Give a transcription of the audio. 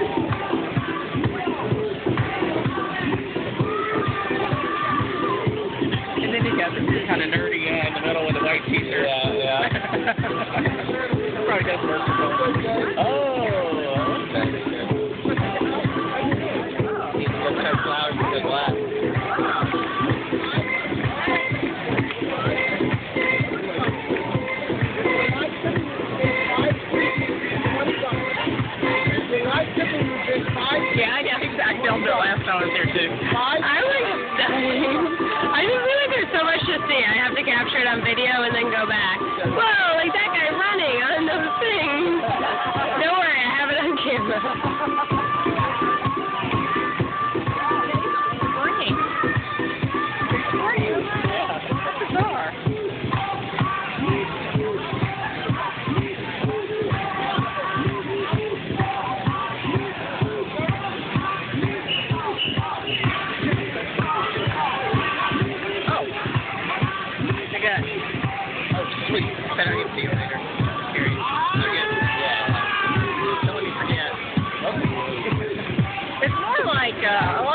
And then you got this kind of nerdy guy in the middle with a white t-shirt. Yeah. Probably doesn't work for both. Oh, okay. Need to go check flowers in the glass. Yeah, I filmed it last time I was there too. I was dying. I just feel like there's so much to see. I have to capture it on video and then go back. Whoa, like that guy running on those things. Don't worry, I have it on camera. Oh, sweet. Better get to you later. Period. Again. Yeah. Don't let me forget. Okay. It's more like,